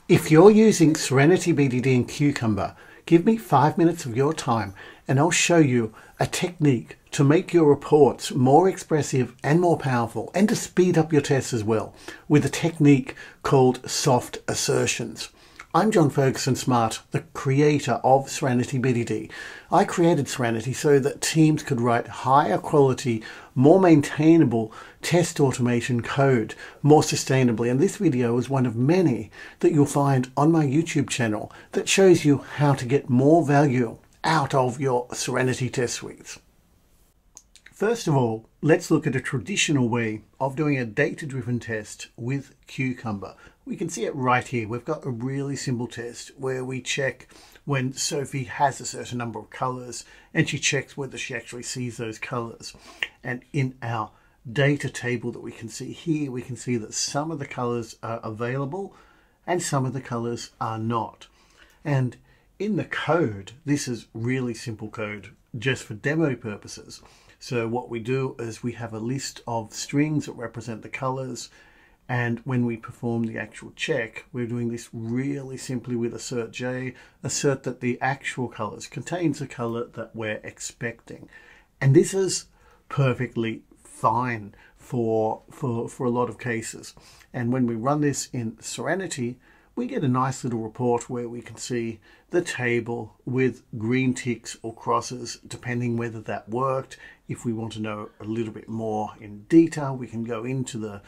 If you're using Serenity BDD and Cucumber, give me 5 minutes of your time and I'll show you a technique to make your reports more expressive and more powerful, and to speed up your tests as well, with a technique called Soft Assertions. I'm Ferguson Smart, the creator of Serenity BDD. I created Serenity so that teams could write higher quality, more maintainable test automation code more sustainably. And this video is one of many that you'll find on my YouTube channel that shows you how to get more value out of your Serenity test suites. First of all, let's look at a traditional way of doing a data-driven test with Cucumber. We can see it right here. We've got a really simple test where we check when Sophie has a certain number of colors and she checks whether she actually sees those colors. And in our data table that we can see here, we can see that some of the colors are available and some of the colors are not. And in the code, this is really simple code just for demo purposes. So what we do is we have a list of strings that represent the colors, and when we perform the actual check, we're doing this really simply with assert J, assert that the actual colors contains the color that we're expecting. And this is perfectly fine for a lot of cases. And when we run this in Serenity, we get a nice little report where we can see the table with green ticks or crosses, depending whether that worked. If we want to know a little bit more in detail, we can go into the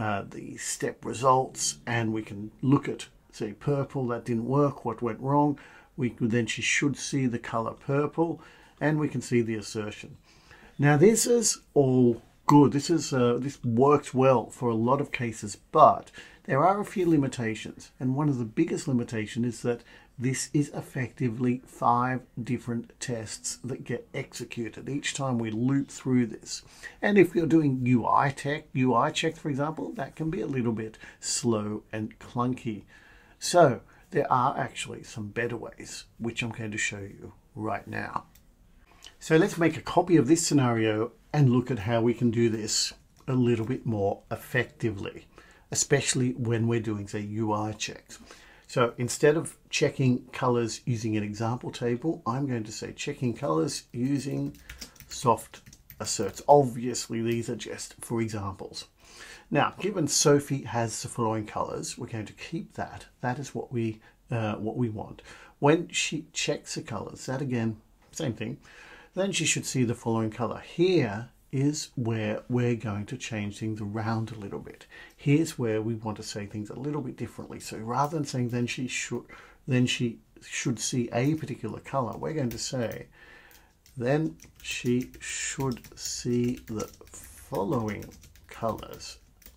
step results and we can look at, say, purple, that didn't work, what went wrong. She should see the color purple, and we can see the assertion. Now this is all good. This works well for a lot of cases, but there are a few limitations, and one of the biggest limitations is that this is effectively 5 different tests that get executed each time we loop through this. And if you're doing UI check, for example, that can be a little bit slow and clunky. So there are actually some better ways, which I'm going to show you right now. So let's make a copy of this scenario and look at how we can do this a little bit more effectively, especially when we're doing, say, UI checks. So instead of checking colors using an example table, I'm going to say checking colors using Soft Asserts. Obviously, these are just for examples. Now, given Sophie has the following colors, we're going to keep that. That is what we want. When she checks the colors, that again, same thing, then she should see the following color. Here is where we're going to change things around a little bit. Here's where we want to say things a little bit differently. So rather than saying then she should see a particular color, we're going to say then she should see the following colors.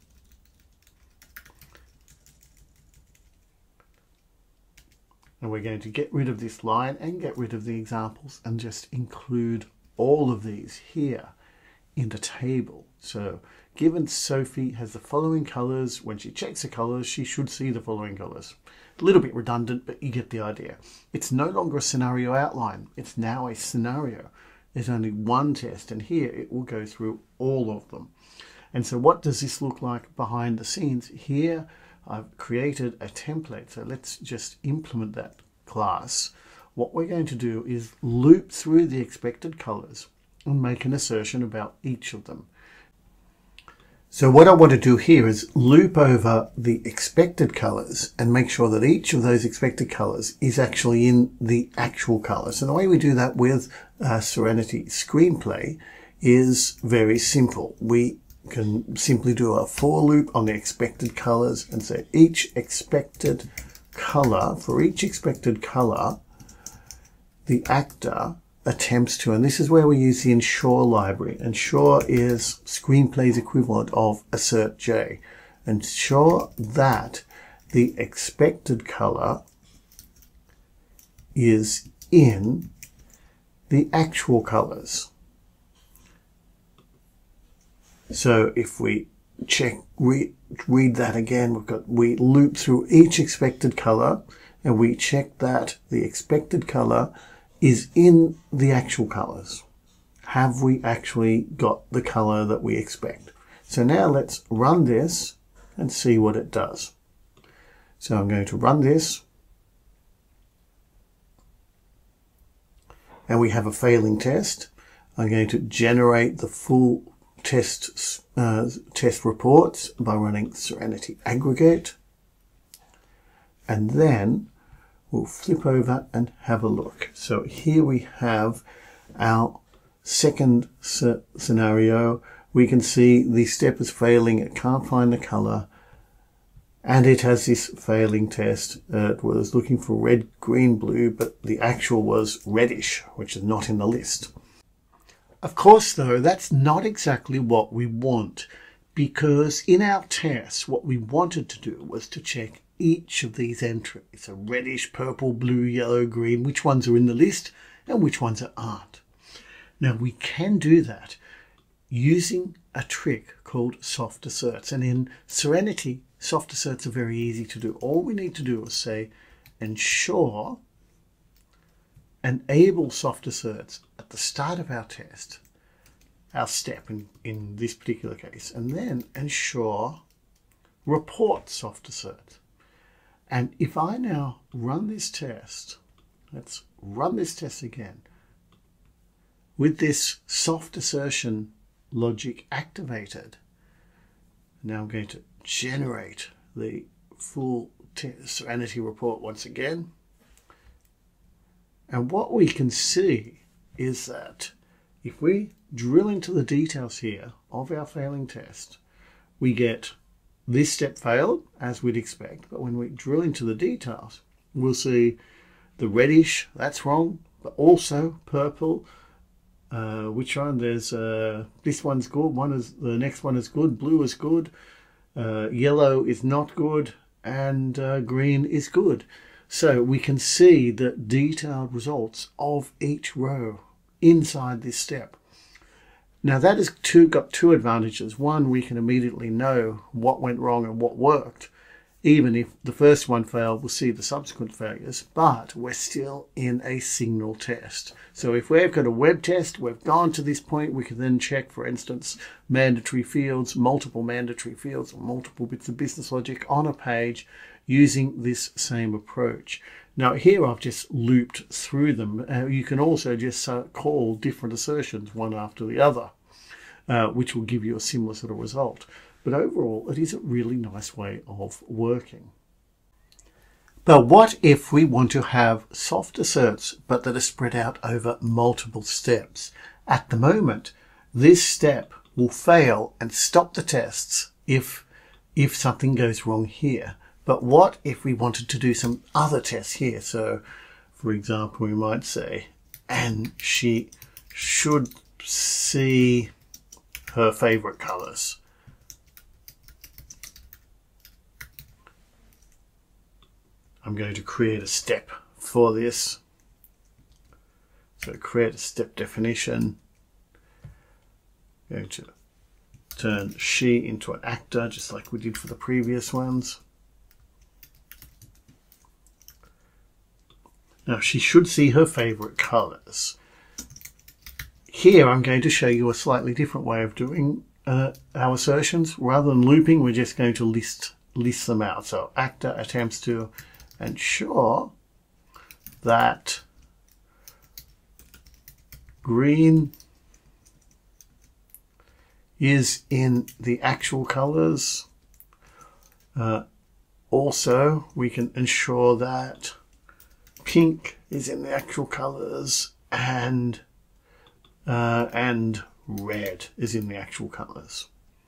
And we're going to get rid of this line and get rid of the examples and just include all of these here in the table. So given Sophie has the following colors, when she checks the colors, she should see the following colors. A little bit redundant, but you get the idea. It's no longer a scenario outline. It's now a scenario. There's only one test, and here it will go through all of them. And so what does this look like behind the scenes? Here I've created a template. So let's just implement that class. What we're going to do is loop through the expected colors and make an assertion about each of them. So what I want to do here is loop over the expected colors and make sure that each of those expected colors is actually in the actual colors. And the way we do that with Serenity Screenplay is very simple. We can simply do a for loop on the expected colors and say each expected color, for each expected color, the actor attempts to, and this is where we use the Ensure library. Ensure is Screenplay's equivalent of Assert J. Ensure that the expected color is in the actual colors. So if we check, read that again, we loop through each expected color and we check that the expected color is in the actual colors. Have we actually got the color that we expect? So now let's run this and see what it does. So I'm going to run this. And we have a failing test. I'm going to generate the full test reports by running Serenity aggregate. And then we'll flip over and have a look. So here we have our second scenario. We can see the step is failing. It can't find the color. And it has this failing test. It was looking for red, green, blue, but the actual was reddish, which is not in the list. Of course, though, that's not exactly what we want, because in our test, what we wanted to do was to check each of these entries. So reddish, purple, blue, yellow, green, which ones are in the list and which ones aren't. Now, we can do that using a trick called Soft Asserts. And in Serenity, Soft Asserts are very easy to do. All we need to do is say, ensure enable Soft Asserts at the start of our test, our step in this particular case, and then ensure report Soft Asserts. And if I now run this test, let's run this test again, with this soft assertion logic activated, now I'm going to generate the full Serenity report once again. And what we can see is that if we drill into the details here of our failing test, we get this step failed, as we'd expect. But when we drill into the details, we'll see the reddish, that's wrong, but also purple. Which one? There's this one's good, the next one is good, blue is good, yellow is not good, and green is good. So we can see the detailed results of each row inside this step. Now that has got two advantages. One, we can immediately know what went wrong and what worked. Even if the first one failed, we'll see the subsequent failures, but we're still in a signal test. So if we've got a web test, we've gone to this point, we can then check, for instance, mandatory fields, multiple mandatory fields, or multiple bits of business logic on a page using this same approach. Now here I've just looped through them. You can also just call different assertions one after the other, which will give you a similar sort of result. But overall, it is a really nice way of working. But what if we want to have soft asserts, but that are spread out over multiple steps? At the moment, this step will fail and stop the tests if something goes wrong here. But what if we wanted to do some other tests here? So, for example, we might say, and she should see her favorite colors. I'm going to create a step for this. So create a step definition. I'm going to turn she into an actor, just like we did for the previous ones. Now she should see her favorite colors. Here I'm going to show you a slightly different way of doing our assertions. Rather than looping, we're just going to list them out. So actor attempts to ensure that green is in the actual colors. Also, we can ensure that pink is in the actual colors and red is in the actual colors.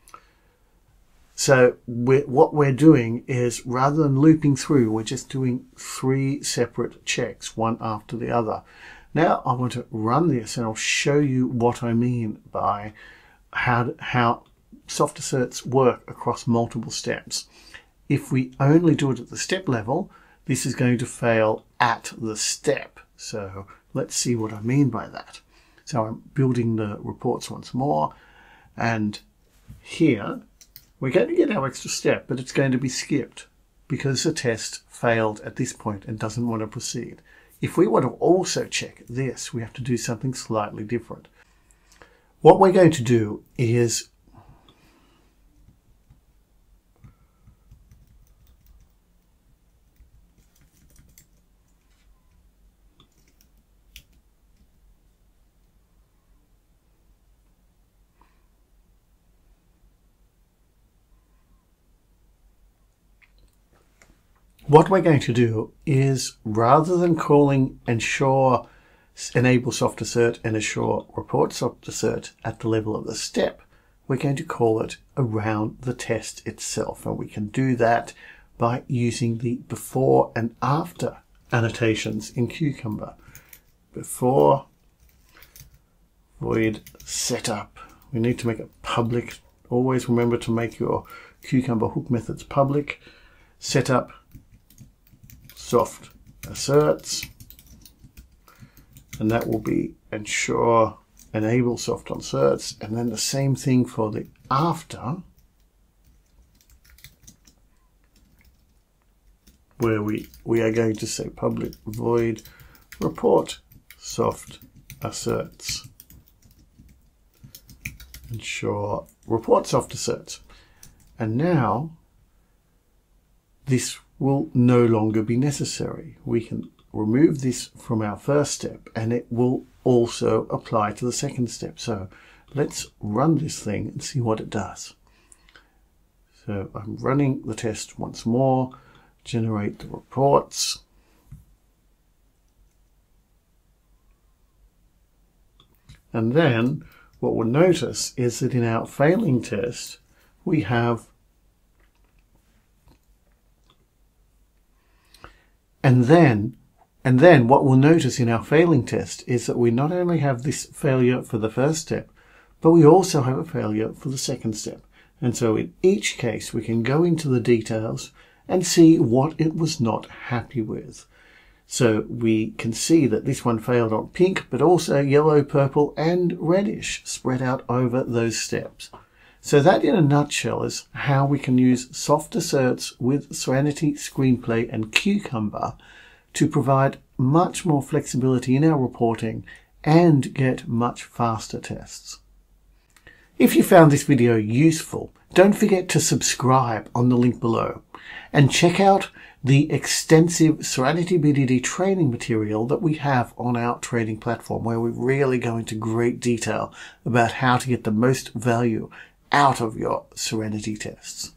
So what we're doing is, rather than looping through, we're just doing 3 separate checks, one after the other. Now I want to run this and I'll show you what I mean by how soft asserts work across multiple steps. If we only do it at the step level, this is going to fail at the step. So let's see what I mean by that. So I'm building the reports once more, and here we're going to get our extra step, but it's going to be skipped because the test failed at this point and doesn't want to proceed. If we want to also check this, we have to do something slightly different. What we're going to do is What we're going to do is, rather than calling ensure enable soft assert and ensure report soft assert at the level of the step, we're going to call it around the test itself. And we can do that by using the before and after annotations in Cucumber. Before void setup. We need to make it public. Always remember to make your Cucumber hook methods public. Setup soft asserts, and that will be ensure enable soft asserts, and then the same thing for the after, where we are going to say public void report soft asserts, ensure report soft asserts. And now this will no longer be necessary. We can remove this from our first step, and it will also apply to the second step. So let's run this thing and see what it does. So I'm running the test once more, generate the reports. And then what we'll notice is that in our failing test, we have And then what we'll notice in our failing test is that we not only have this failure for the first step, but we also have a failure for the second step. And so in each case, we can go into the details and see what it was not happy with. So we can see that this one failed on pink, but also yellow, purple, and reddish spread out over those steps. So that in a nutshell is how we can use soft asserts with Serenity Screenplay and Cucumber to provide much more flexibility in our reporting and get much faster tests. If you found this video useful, don't forget to subscribe on the link below and check out the extensive Serenity BDD training material that we have on our training platform, where we really go into great detail about how to get the most value out of your Serenity tests.